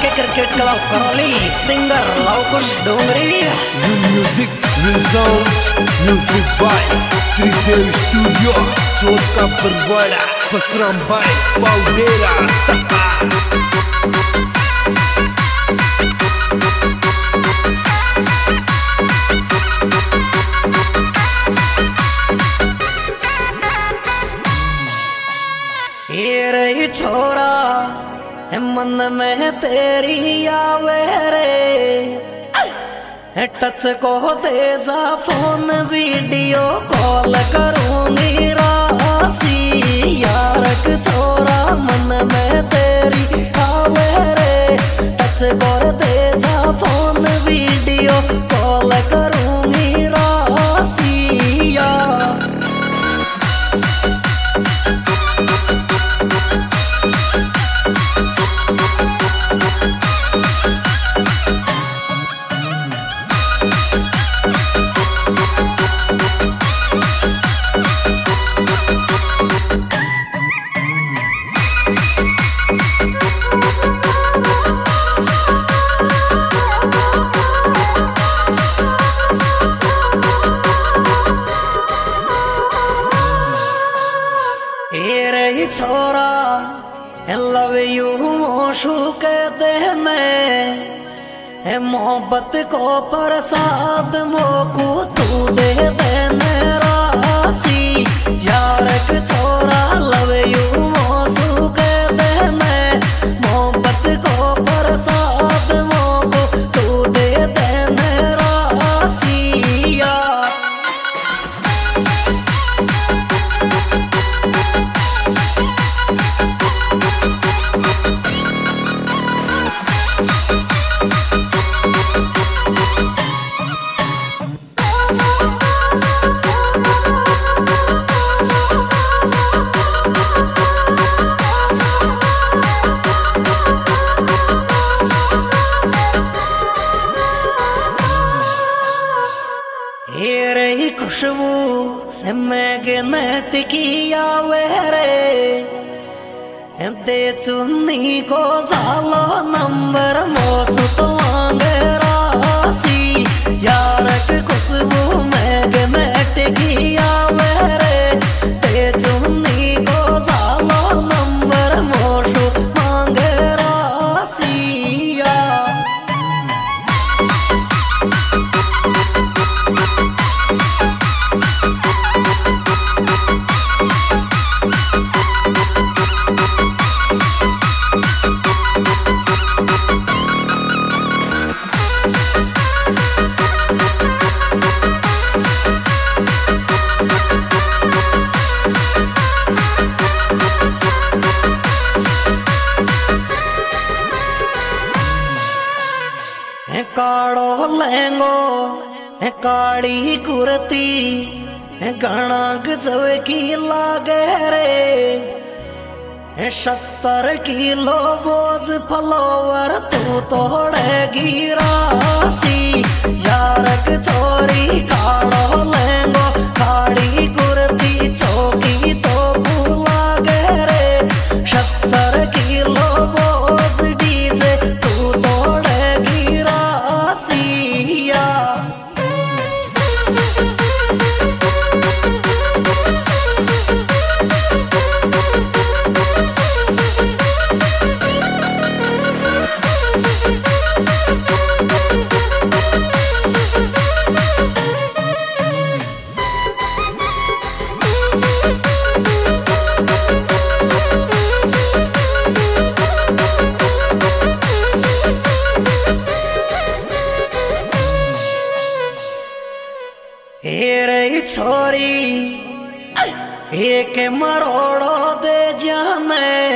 Cricket club Karauli singer Luvkush Dongri. Music music by Shridev studio चौथ का परवाड़ा बसराम बाय पाउडेरा सपा। ये रही छोरा मन में तेरी आवे रे, टच को दे जा फोन वीडियो कॉल करूंगी राशि। यारक छोरा मन में तेरी आवे रे, टच को दे जा फोन वीडियो कॉल करूंगी राशि। छोरा लव यू मोशू कहते हैं, मोहब्बत को प्रसाद मोकू तू दे देने राशि। यारक छोरा लव यू मोशू कहते हैं, मोहब्बत को प्रसाद मोकू तू दे देने राशि। खुशबू मैगनेट की आवे रे, दे चुन्नी को सालो नंबर मोसू तो मांगे राशि। यारक खुशबू मैगनेट की आवे रे, दे चुन्नी को सालो नंबर मोसू मांगे राशि। काड़ो लहंगो काड़ी कुर्ती घना गजब की लागे रे, 70 किलो बोझ फलोवर तू तोड़ेगी राशि। यारक छोरी काड़ो लहंगो काड़ी कुर्ती चौकी तो लागे रे, 70 किलो बोझ डीजे तू तोड़ेगी राशि। रे छोरी एक मरोड़ो दे जाने,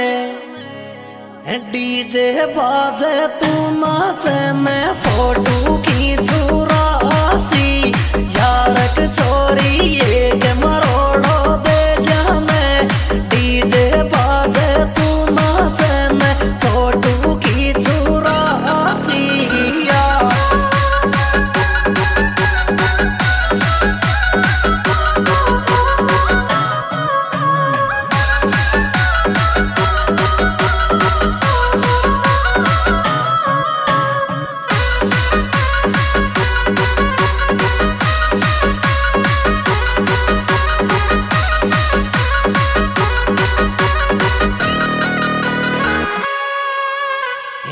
डीजे बाजे तू नाचे ने फोटो खींचू राशि। यारक छोरी एक मरोड़ो दे जाने, डीजे बाजे तू नाचे ने फोटो खींचू राशि।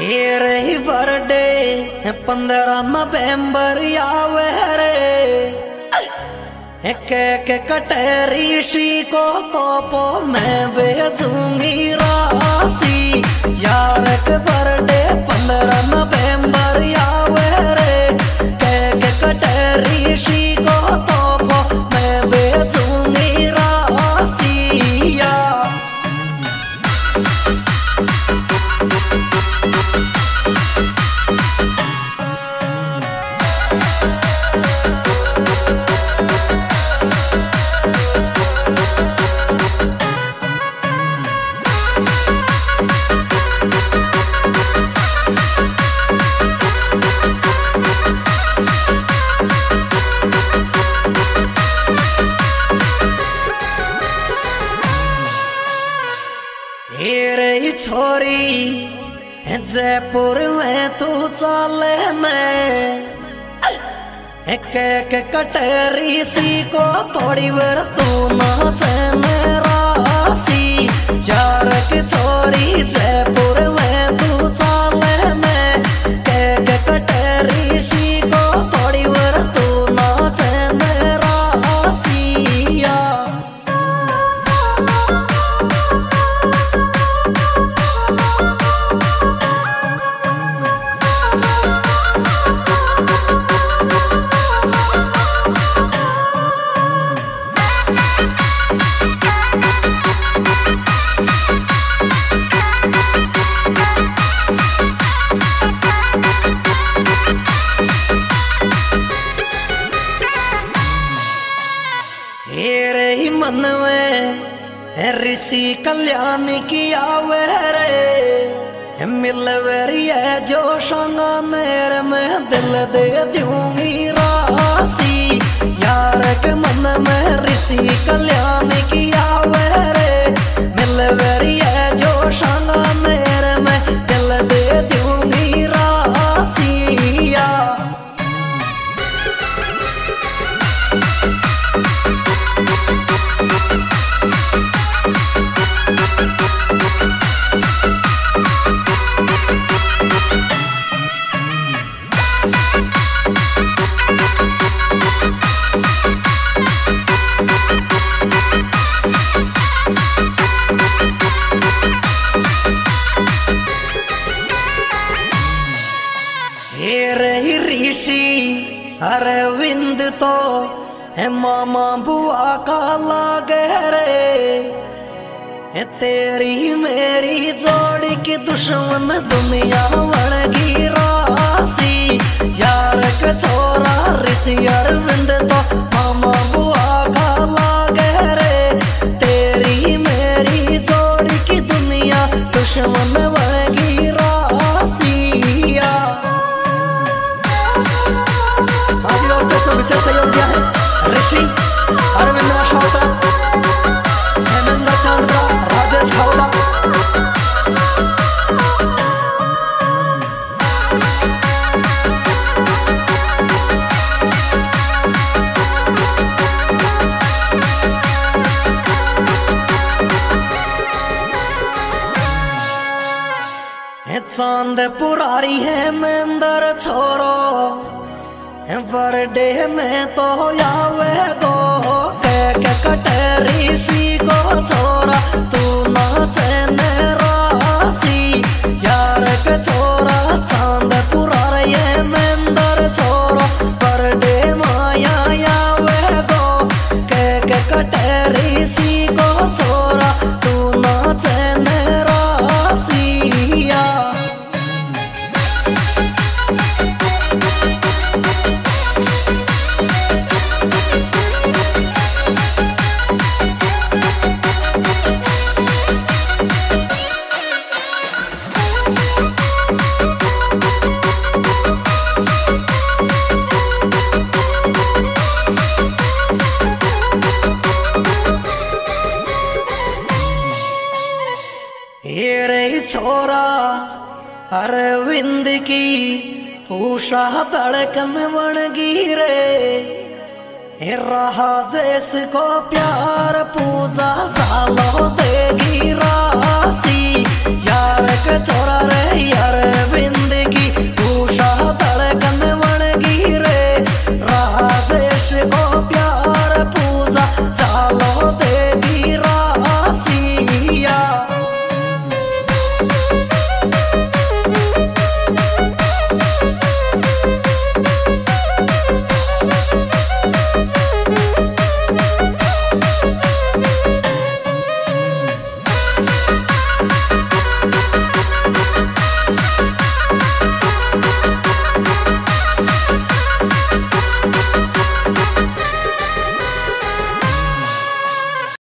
हेरे ही बर्थडे 15 नवंबर आवे रे के कटे ऋषि को तोपो मैं भेजूंगी राशि यार के बर्थडे 15 नवंबर आवे रे के कटे ऋषि को तोपो मैं भेजूंगी राशि या छोरी जयपुर में तू चले मैं के कटे ऋषि को थोड़ी बार तू नाचन राशि यार की छोरी जयपुर में तू चले मैं के कटे ऋषि को थोड़ी बार तू नाचन राशि या मन में ऋषि कल्याण की आवे रे मिलवेरी है जो संगा मेरे में दिल दे दूंगी राशि यार के मन में ऋषि कल्याण की आवे रे मिलवेरी है जो संगा मेरे में दिल दे दूंगी राशि या ऋषि अरविंद तो है मामा बुआ का लागे रे तेरी मेरी जोड़ी की दुश्मन दुनिया वणगी राशि यार के छोरा ऋषि अरविंद तो मामा बुआ का लागे रे तेरी मेरी जोड़ी की दुनिया दुश्मन वणगी राशि या विशेष सहयोग दिया है ऋषि अरविंद शावता हेमेंद्र चंद्र राजेश खावड़ा चांद पुरारी है मेंदर छोरो बर्थडे में तो आवे गो के कटे ऋषि को छोरा तू नाचन राशि यार के छोरा चांद पुरार ये मेंदर छोरा बर्थडे माया आवे गो के कटे ऋषि को छोरा तू नाचन राशि या छोरा अरविंद की उषा धड़कन वणगी रे रहा जैस को प्यार पूजा सालों देगी रा